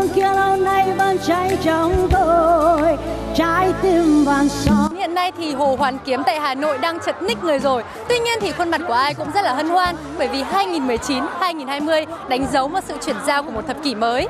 hương kia lâu nay vẫn cháy trong tôi, trái tim vàng son. Hiện nay thì Hồ Hoàn Kiếm tại Hà Nội đang chật ních người rồi. Tuy nhiên thì khuôn mặt của ai cũng rất là hân hoan, bởi vì 2019, 2020 đánh dấu một sự chuyển giao của một thập kỷ mới.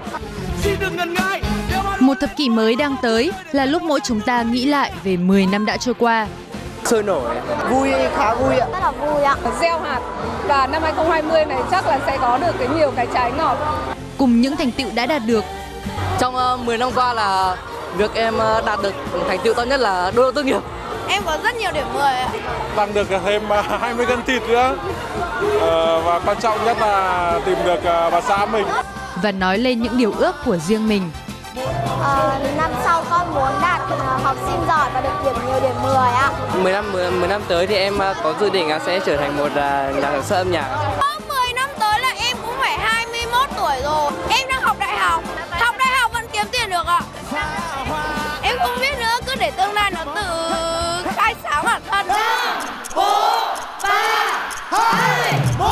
Một thập kỷ mới đang tới là lúc mỗi chúng ta nghĩ lại về 10 năm đã trôi qua. Sôi nổi, vui, khá vui ạ. Rất là vui ạ. Gieo hạt và năm 2020 này chắc là sẽ có được nhiều cái trái ngọt. Cùng những thành tựu đã đạt được. Trong 10 năm qua là việc em đạt được thành tựu to nhất là đỗ tốt nghiệp. Em có rất nhiều điểm 10 ạ. Tăng được thêm 20 cân thịt nữa. Và quan trọng nhất là tìm được bà xã mình. Và nói lên những điều ước của riêng mình. Năm sau con muốn đạt học sinh giỏi và được điểm nhiều điểm 10 ạ. 10 năm tới thì em có dự định sẽ trở thành một nhà sản xuất âm nhạc. 10 năm tới là em cũng phải 21 tuổi rồi. Em đang học đại học. Học đại học vẫn kiếm tiền được ạ. Em không biết nữa, cứ để tương lai nó tự khai sáng bản thân. 5, 4, 3, 2, 1.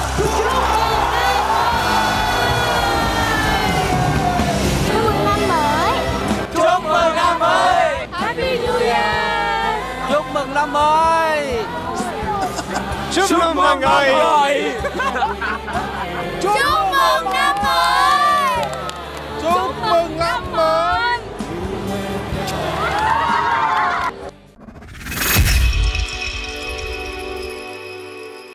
Chúc mừng năm mới. Chúc mừng năm mới. Chúc mừng năm mới.